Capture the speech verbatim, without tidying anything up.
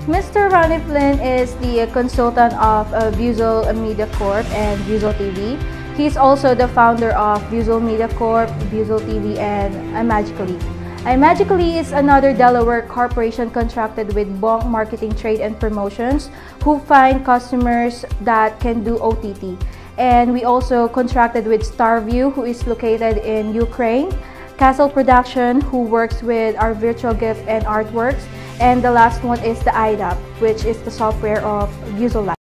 Mister Ronnie Flynn is the consultant of uh, Visual Media Corp and Visual T V. He's also the founder of Visual Media Corp, Visual T V, and iMagically. iMagically is another Delaware corporation contracted with Bonk Marketing Trade and Promotions, who find customers that can do O T T. And we also contracted with Starview, who is located in Ukraine, Castle Production, who works with our virtual gift and artworks, and the last one is the I D A P, which is the software of Visual Life.